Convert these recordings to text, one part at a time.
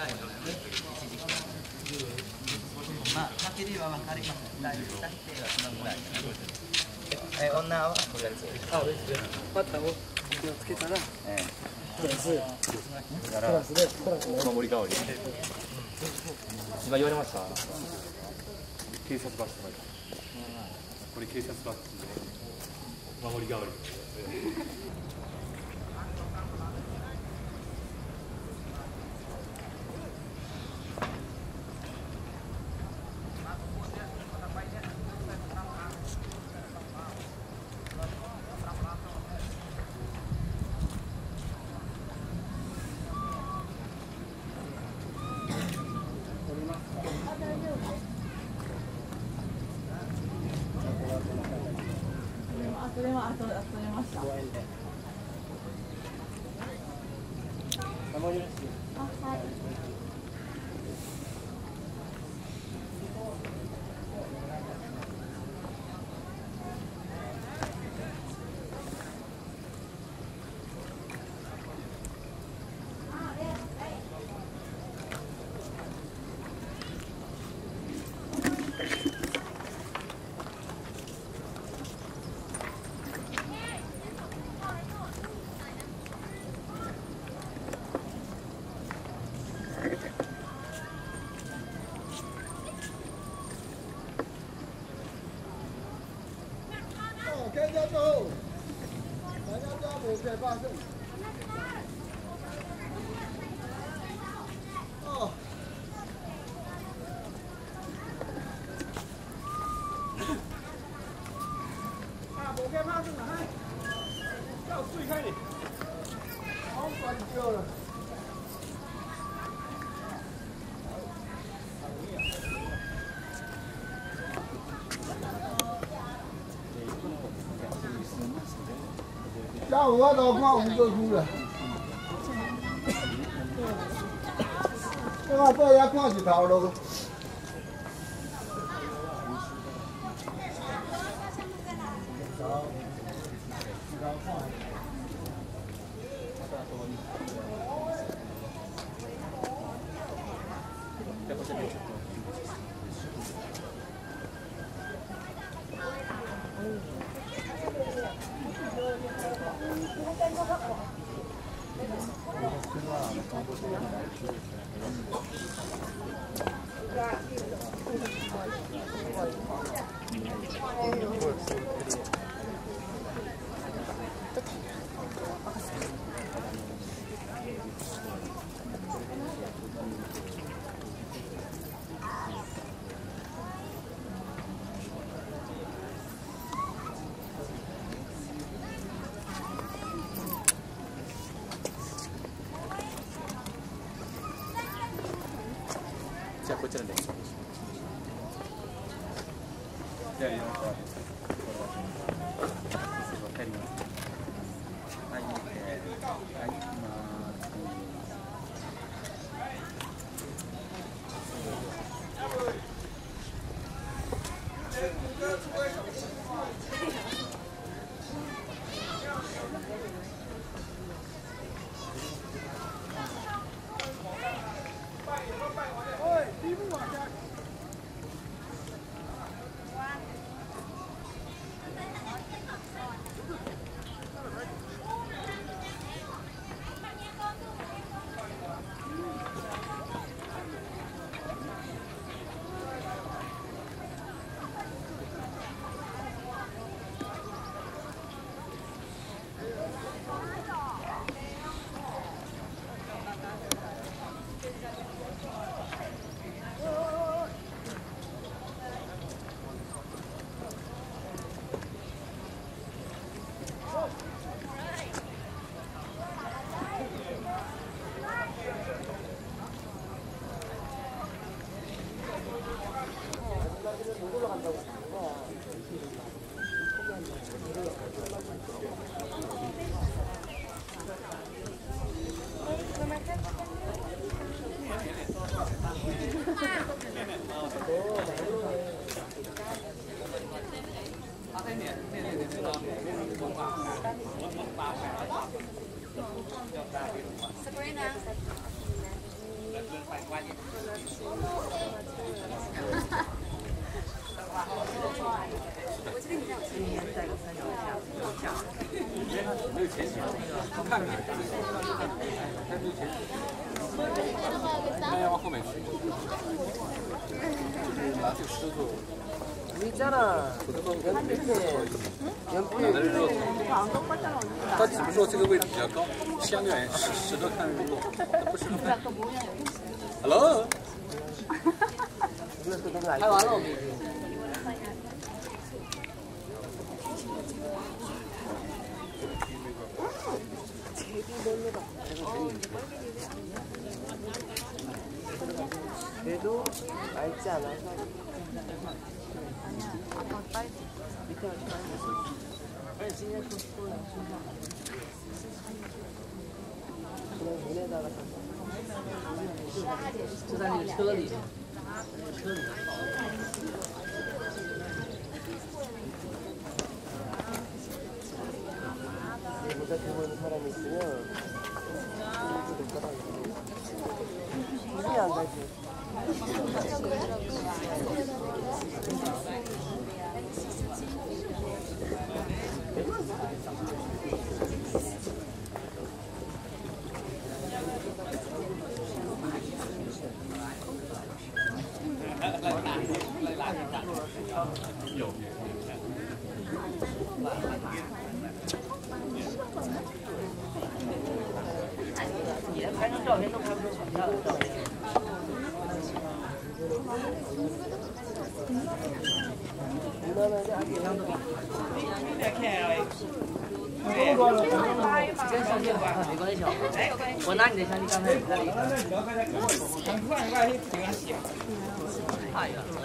まあ、負ければ分かります。大体はそのぐらい。女はこれやるそうです。あ、別に。バッターを気をつけたら。プラスで、 守り代わり。今言われました。警察バッジとか。これ警察バッジで守り代わり。 それは取れました。あ、はい。 跟着走，大家抓捕别发生。哦。啊，无别发生了，嗨，要碎开你，好管掉了。下午我都看5个区了，我做遐看一头路。 じゃあこちらで。じゃあ入れましょう。入ります。はい、はい、 Sabrina. 没有前景，看着还是但没有前景。应该要往后面去。拿这个石头。 있잖아. 他只是说这个位置比较高，相对适合看日落，不适合看。Hello。 拍完了我们已经。 그래도 맑지 않아서 밑에 아니 지금 그냥 문에다가 저 사람이车里 모자해보는 사람이 있으면 눈이 안 가지. 有。 你连拍张照片都拍不出很漂亮的照片。跟相机有关，没关系。我拿你的相机刚才拍了一个。太远了。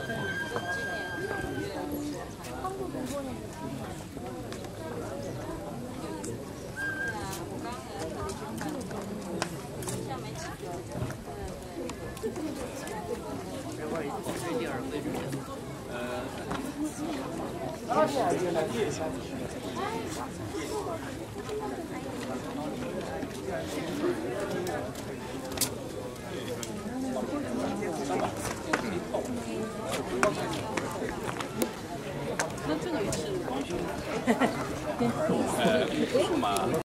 那这个也是。数码。